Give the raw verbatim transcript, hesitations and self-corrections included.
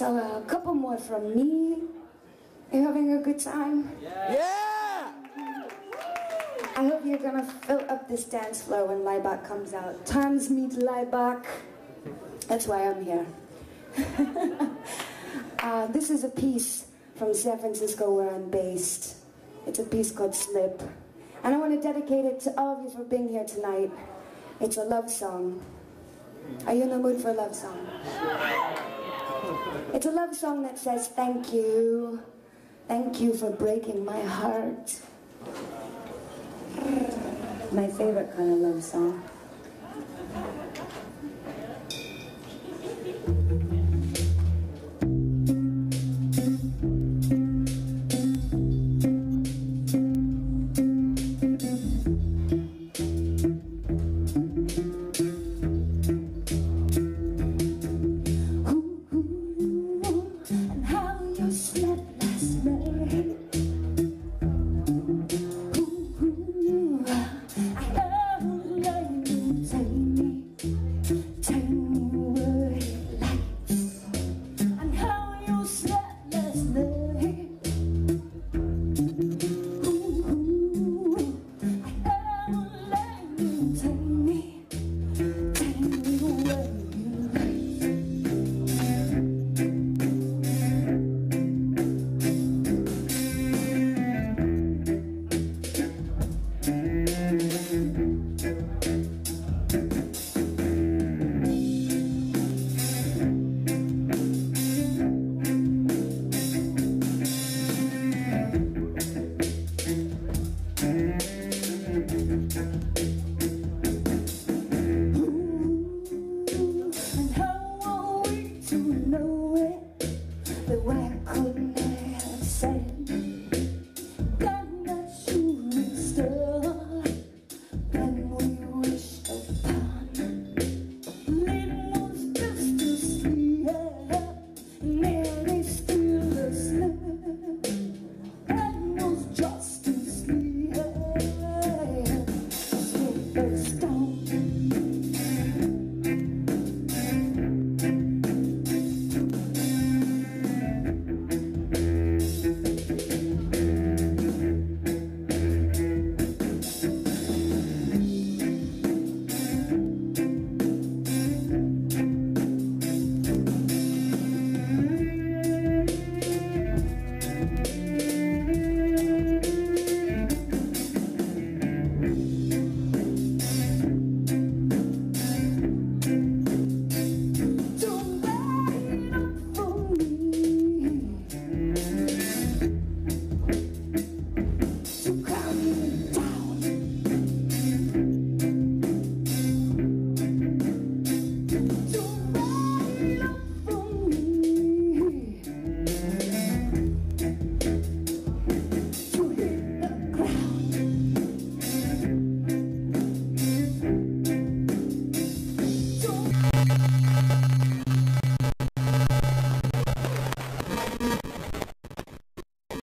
So uh, a couple more from me. You having a good time? Yeah! Yeah! I hope you're gonna fill up this dance floor when Laibach comes out. Tanz meet Laibach. That's why I'm here. uh, this is a piece from San Francisco where I'm based. It's a piece called Slip. And I want to dedicate it to all of you for being here tonight. It's a love song. Are you in the mood for a love song? It's a love song that says thank you. Thank you for breaking my heart. My favorite kind of love song.